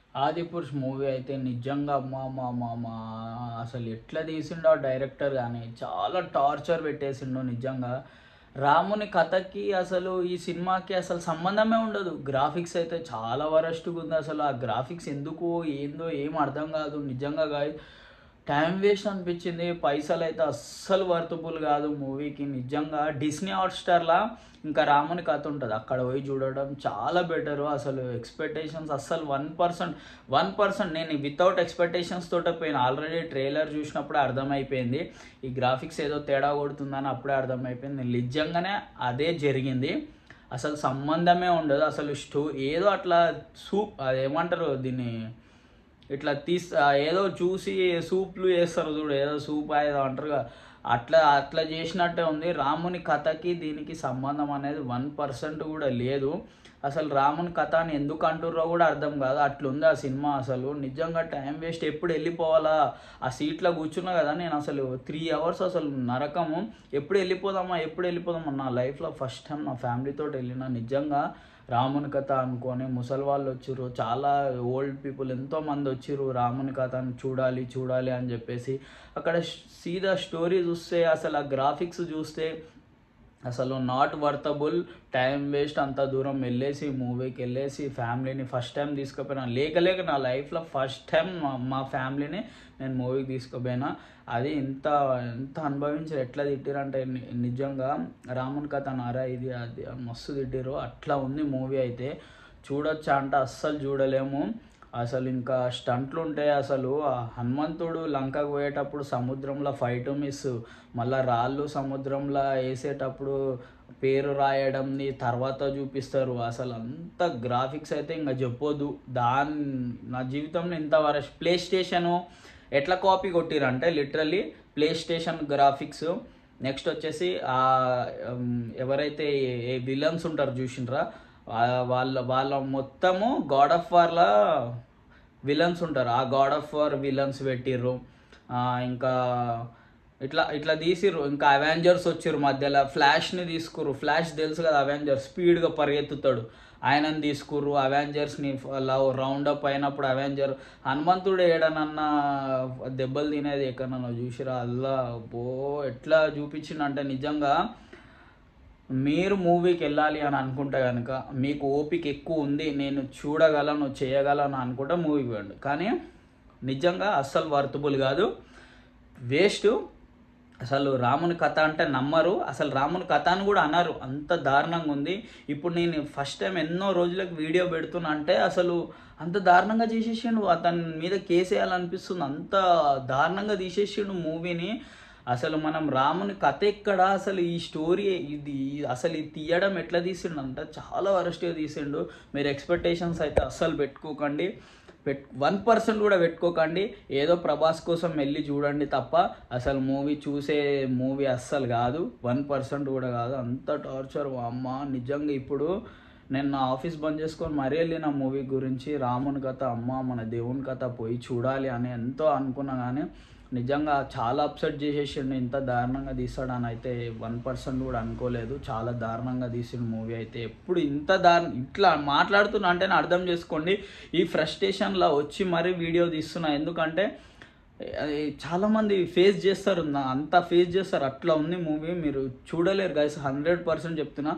Adipurush movie అయితే నిజంగా మా అసలు ఎట్లా తీసిండో ఆ డైరెక్టర్ కానీ చాలా టార్చర్ పెట్టేసిండు నిజంగా. రాముని కథకి అసలు ఈ సినిమాకి అసలు సంబంధమే ఉండదు. గ్రాఫిక్స్ అయితే చాలా వరస్ట్గా ఉంది. అసలు ఆ గ్రాఫిక్స్ ఎందుకు ఏందో ఏం అర్థం కాదు నిజంగా. టైం వేస్ట్ అనిపించింది. పైసలు అయితే అస్సలు వర్తబుల్ కాదు మూవీకి నిజంగా. డిస్నీ హాట్స్టార్లా ఇంకా రాముని కథ ఉంటుంది, అక్కడ పోయి చూడడం చాలా బెటరు. అసలు ఎక్స్పెక్టేషన్స్ అస్సలు 1% నేను వితౌట్ ఎక్స్పెక్టేషన్స్ తోటే పోయిన. ఆల్రెడీ ట్రైలర్ చూసినప్పుడే అర్థమైపోయింది ఈ గ్రాఫిక్స్ ఏదో తేడా కొడుతుందని. అప్పుడే అర్థమైపోయింది. నిజంగానే అదే జరిగింది. అసలు సంబంధమే ఉండదు. అసలు ఏదో అట్లా అదేమంటారు దీన్ని, ఇట్లా ఏదో చూసి సూప్లు చేస్తారు చూడు, ఏదో సూప్ ఏదో అంటారు కదా, అట్లా అట్లా చేసినట్టే ఉంది. రాముని కథకి దీనికి సంబంధం అనేది 1% కూడా లేదు. అసలు రాముని కథ అని ఎందుకు అంటుర్రో కూడా అర్థం కాదు, అట్లుంది ఆ సినిమా. అసలు నిజంగా టైం వేస్ట్. ఎప్పుడు వెళ్ళిపోవాలా ఆ సీట్లో కూర్చున్నా కదా నేను, అసలు 3 hours అసలు నరకము. ఎప్పుడు వెళ్ళిపోదామా. నా లైఫ్లో ఫస్ట్ టైం నా ఫ్యామిలీతో వెళ్ళిన నిజంగా. రాముని కథ అనుకొని ముసలి వాళ్ళు వచ్చిర్రు, చాలా ఓల్డ్ పీపుల్ ఎంతోమంది వచ్చిర్రు రాముని కథను చూడాలి అని చెప్పేసి. అక్కడ సీదా స్టోరీ చూస్తే అసలు ఆ గ్రాఫిక్స్ చూస్తే అసలు నాట్ వర్తబుల్. Time waste. అంత దూరం వెళ్ళేసి మూవీకి వెళ్ళేసి ఫ్యామిలీని ఫస్ట్ టైం తీసుకుపోయినా. లేక నా లైఫ్లో ఫస్ట్ టైం మా ఫ్యామిలీని నేను మూవీకి తీసుకుపోయినా. అది ఎంత అనుభవించారు. ఎట్లా తిట్టిరంటే నిజంగా రాముని కథ నారా ఇది అది మస్తు తిట్టిరు. అట్లా ఉంది మూవీ అయితే. చూడొచ్చా అంటే అస్సలు చూడలేము. అసలు ఇంకా స్టంట్లు ఉంటాయి. అసలు హనుమంతుడు లంకకు పోయేటప్పుడు సముద్రంలో ఫైట్ మిస్, మళ్ళీ రాళ్ళు సముద్రంలో వేసేటప్పుడు పేరు రాయడంని తర్వాత చూపిస్తారు. అసలు అంత గ్రాఫిక్స్ అయితే ఇంకా చెప్పొద్దు. నా జీవితంలో ఇంతవరకు ప్లే స్టేషను ఎట్లా కాపీ కొట్టిరంటే literally PlayStation graphics. Next వచ్చేసి ఎవరైతే విలన్స్ ఉంటారు చూసిండ్రా, వాళ్ళ మొత్తము గాడ్ ఆఫ్ వార్లా విలన్స్ ఉంటారు. ఆ గాడ్ ఆఫ్ వార్ విలన్స్ పెట్టిర్రు. ఇంకా ఇట్లా తీసిర్రు. ఇంకా అవెంజర్స్ వచ్చిర్రు మధ్యలో. ఫ్లాష్ని తీసుకుర్రు. ఫ్లాష్ తెలుసు కదా, అవెంజర్స్ స్పీడ్గా పరిగెత్తుతాడు, ఆయనని తీసుకుర్రు. అవెంజర్స్ని రౌండప్ అయినప్పుడు హనుమంతుడు ఏడనన్నా దెబ్బలు తినేది ఎక్కడన్నా చూసిరా అల్లా ఎట్లా చూపించిండంటే నిజంగా. మీరు మూవీకి వెళ్ళాలి అని అనుకుంటే కనుక, మీకు ఓపిక ఎక్కువ ఉంది, నేను చూడగలను చేయగలను అనుకుంటే మూవీకి వెళ్ళండి. కానీ నిజంగా అస్సలు వర్తబుల్ కాదు, వేస్ట్. అసలు రాముని కథ అంటే నమ్మరు. అసలు రాముని కథ అని కూడా అన్నారు, అంత దారుణంగా ఉంది. ఇప్పుడు నేను ఫస్ట్ టైం ఎన్నో రోజులకు వీడియో పెడుతున్నా అంటే అసలు అంత దారుణంగా చేసేసిండు. అతని మీద కేసు వేయాలనిపిస్తుంది, అంత దారుణంగా తీసేసిండు మూవీని. అసలు మనం రాముని కథ ఎక్కడ, అసలు ఈ స్టోరీ అసలు ఇది తీయడం ఎట్లా తీసిండు అంటే చాలా వరస్ట్గా తీసిండు. మీరు ఎక్స్పెక్టేషన్స్ అయితే అస్సలు పెట్టుకోకండి, 1% కూడా పెట్టుకోకండి. ఏదో ప్రభాస్ కోసం వెళ్ళి చూడండి తప్ప అసలు మూవీ అస్సలు కాదు. 1% కూడా కాదు. అంత టార్చర్ అమ్మ నిజంగా. ఇప్పుడు నేను నా ఆఫీస్ బంద్ చేసుకొని మరీ వెళ్ళిన మూవీ గురించి. రాముని కథ మన దేవుని కథ పోయి చూడాలి అని ఎంతో అనుకున్నా, కానీ నిజంగా చాలా అప్సెట్ చేసేసిండు. ఇంత దారుణంగా తీస్తాడని అయితే 1% కూడా అనుకోలేదు. చాలా దారుణంగా తీసిన మూవీ అయితే. ఎప్పుడు ఇట్లా మాట్లాడుతున్నా అంటే అర్థం చేసుకోండి, ఈ ఫ్రస్ట్రేషన్లో వచ్చి మరీ వీడియో తీస్తున్నా. ఎందుకంటే చాలామంది ఫేస్ చేస్తారు, అంతా ఫేస్ చేస్తారు. అట్లా ఉంది మూవీ. మీరు చూడలేరు గైస్, 100% చెప్తున్నా.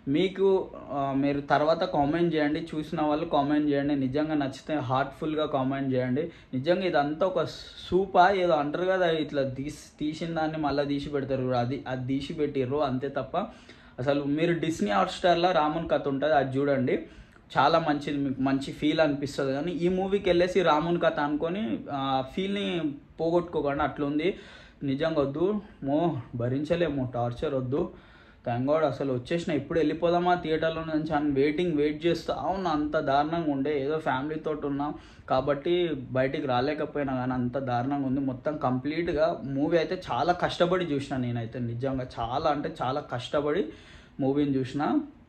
మీరు తర్వాత కామెంట్ చేయండి, చూసిన వాళ్ళు కామెంట్ చేయండి. నిజంగా నచ్చితే హార్ట్ఫుల్గా కామెంట్ చేయండి. నిజంగా ఇదంతా ఒక సూపా ఏదో అంటారు కదా, ఇట్లా తీసిన దాన్ని మళ్ళీ తీసి పెడతారు, అది తీసి పెట్టిర్రు అంతే తప్ప. అసలు మీరు డిస్నీ హాట్స్టార్లో రాముని కథ ఉంటుంది, అది చూడండి, చాలా మంచిది, మీకు మంచి ఫీల్ అనిపిస్తుంది. కానీ ఈ మూవీకి వెళ్ళేసి రాముని కథ అనుకొని ఫీల్ని పోగొట్టుకోకండి. అట్లుంది నిజంగా. వద్దు భరించలేము, టార్చర్ వద్దు. థ్యాంక్ గాడ్ అసలు వచ్చేసిన. ఇప్పుడు వెళ్ళిపోదామా థియేటర్లో నుంచి అని వెయిట్ చేస్తూ అవును. అంత దారుణంగా ఉండే. ఏదో ఫ్యామిలీతో ఉన్నాం కాబట్టి బయటికి రాలేకపోయినా, కానీ అంత దారుణంగా ఉంది మొత్తం కంప్లీట్గా. మూవీ అయితే చాలా కష్టపడి చూసిన నేనైతే నిజంగా. చాలా అంటే చాలా కష్టపడి మూవీని చూసిన.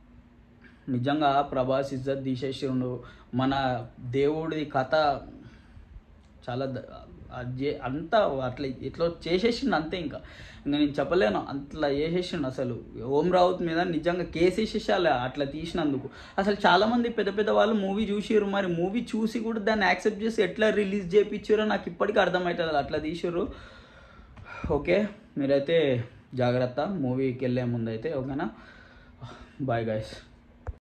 నిజంగా ప్రభాస్ ఇజ్జత్ తీసేసిండు. మన దేవుడి కథ చాలా అంతా అట్లా ఇట్లా చేసేసిండు అంతే. ఇంకా నేను చెప్పలేను, అట్లా చేసేసిండు అసలు. ఓం రావుత్ మీద నిజంగా కేసు వేసేసాలి అట్లా తీసినందుకు. అసలు చాలామంది పెద్ద పెద్ద వాళ్ళు మూవీ చూసిర్రు, మరి మూవీ చూసి కూడా దాన్ని యాక్సెప్ట్ చేసి ఎట్లా రిలీజ్ చేయించారో నాకు ఇప్పటికీ అర్థమవుతుంది. అట్లా తీసిర్రు. ఓకే, మీరైతే జాగ్రత్త మూవీకి వెళ్ళే ముందు అయితే. ఓకేనా, బాయ్ గైస్.